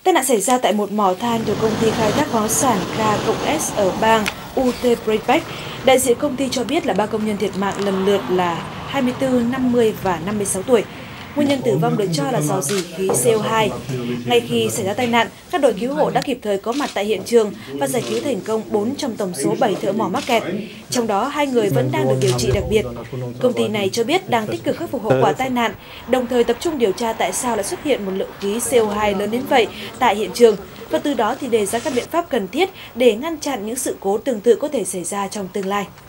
Tai nạn xảy ra tại một mỏ than thuộc công ty khai thác khoáng sản K-S ở bang Uttar Pradesh. Đại diện công ty cho biết là 3 công nhân thiệt mạng lần lượt là 24, 50 và 56 tuổi. Nguyên nhân tử vong được cho là do rỉ khí CO2. Ngay khi xảy ra tai nạn, các đội cứu hộ đã kịp thời có mặt tại hiện trường và giải cứu thành công 4 trong tổng số 7 thợ mỏ mắc kẹt. Trong đó, 2 người vẫn đang được điều trị đặc biệt. Công ty này cho biết đang tích cực khắc phục hậu quả tai nạn, đồng thời tập trung điều tra tại sao lại xuất hiện một lượng khí CO2 lớn đến vậy tại hiện trường, và từ đó thì đề ra các biện pháp cần thiết để ngăn chặn những sự cố tương tự có thể xảy ra trong tương lai.